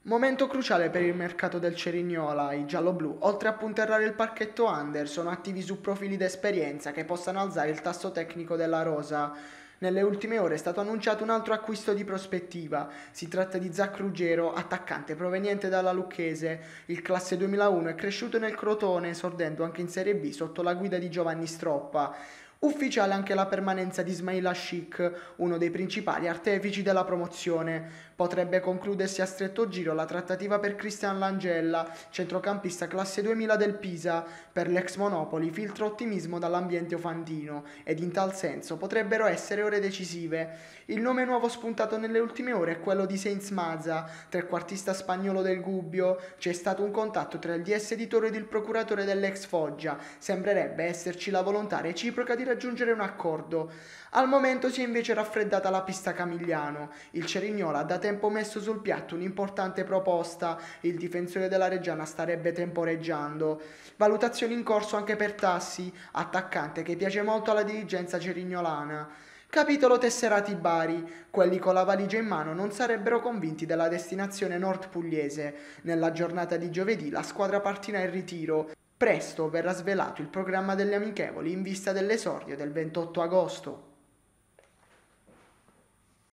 Momento cruciale per il mercato del Cerignola, i gialloblu, oltre a punterrare il parchetto under, sono attivi su profili d'esperienza che possano alzare il tasso tecnico della rosa. Nelle ultime ore è stato annunciato un altro acquisto di prospettiva. Si tratta di Zach Ruggero, attaccante proveniente dalla Lucchese. Il classe 2001 è cresciuto nel Crotone, esordendo anche in Serie B sotto la guida di Giovanni Stroppa. Ufficiale anche la permanenza di Ismail Ashik, uno dei principali artefici della promozione. Potrebbe concludersi a stretto giro la trattativa per Cristian Langella, centrocampista classe 2000 del Pisa. Per l'ex Monopoli filtra ottimismo dall'ambiente ofantino ed in tal senso potrebbero essere ore decisive. Il nome nuovo spuntato nelle ultime ore è quello di Sainz Maza, trequartista spagnolo del Gubbio. C'è stato un contatto tra il DS editore ed il procuratore dell'ex Foggia. Sembrerebbe esserci la volontà reciproca di raggiungere un accordo. Al momento si è invece raffreddata la pista Camigliano. Il Cerignola ha da tempo messo sul piatto un'importante proposta. Il difensore della Reggiana starebbe temporeggiando. Valutazioni in corso anche per Tassi, attaccante che piace molto alla dirigenza cerignolana. Capitolo Tesserati Bari. Quelli con la valigia in mano non sarebbero convinti della destinazione nord pugliese. Nella giornata di giovedì la squadra partirà in ritiro. Presto verrà svelato il programma delle amichevoli in vista dell'esordio del 28 agosto.